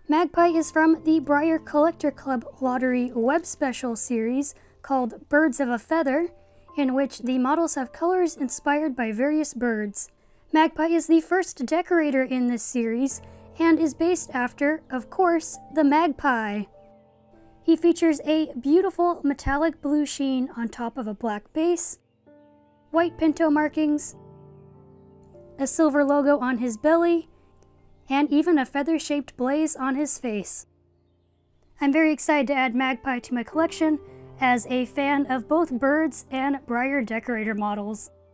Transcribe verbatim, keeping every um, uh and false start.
Magpie is from the Breyer Collector Club Lottery Web Special series called Birds of a Feather, in which the models have colors inspired by various birds. Magpie is the first decorator in this series and is based after, of course, the magpie. He features a beautiful metallic blue sheen on top of a black base, white pinto markings, a silver logo on his belly, and even a feather-shaped blaze on his face. I'm very excited to add Magpie to my collection as a fan of both birds and Breyer decorator models.